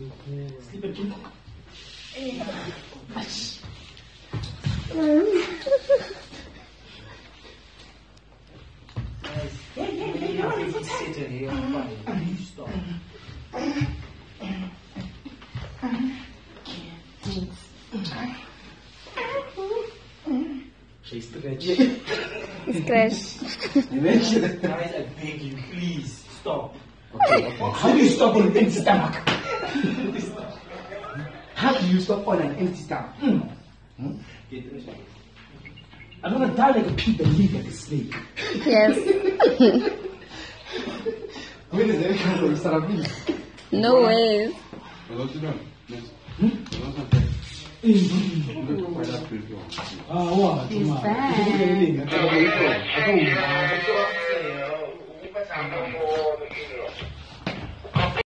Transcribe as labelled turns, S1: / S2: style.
S1: Sleep again. Stop. She stretch.
S2: Scratch.
S1: Guys, I beg you, please stop. Okay. How do you stop on an empty stomach? How do you stop on an empty stomach? I don't want to die like a pig and live like a snake.
S2: Yes.
S1: When is every kind of restaurant?
S2: No ways.
S1: He's
S2: back.